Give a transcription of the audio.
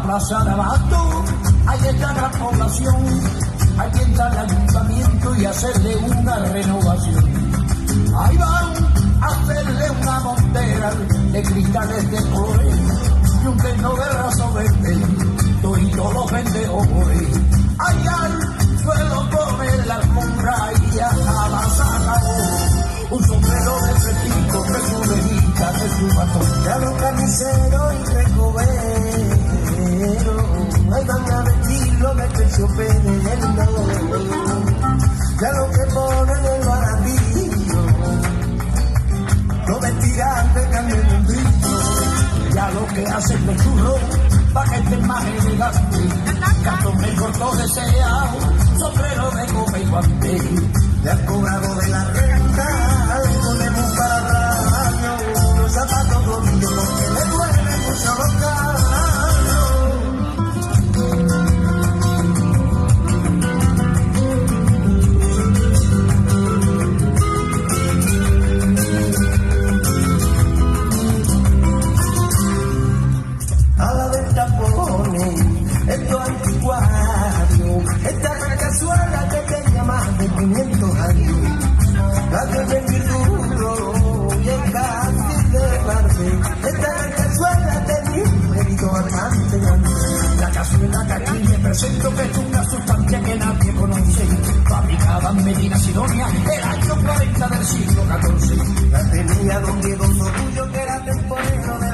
plaza de Abasto, ahí está la población, ahí entra el ayuntamiento y hacerle una renovación. Ahí van a hacerle una montera de cristales de colores y un terno de raso verde, y todos los vendedores. Allá al suelo pone la alfombra y ya jamás acabó. Un sombrero de fresquito, de su orejita, de su batón. Ya los camiseros y recoveros, ahí van a vestirlo de terciopelo. Ya lo que ponen el barandillo, lo vestirán de cambio en un brillo. Ya lo que hacen los churros, pa' que estén más elegantes. Cartón de corto deseado, sombrero de copa y guante. Le han cobrado de la renta, le ponemos para radio, los zapatos rodillos porque le duelen mucho los caros. A la venta pone esto anticuario, esta cazuela que tenía más de 500 años. La que es mi duro y el casi de parte, esta cazuela tenía un mérito bastante grande. La cazuela que aquí me presento, que es una sustancia que nadie conoce, fabricada en Medina Sidonia, el año 40 del siglo XIV. La tenía don Diego Sorullo, que era temporero de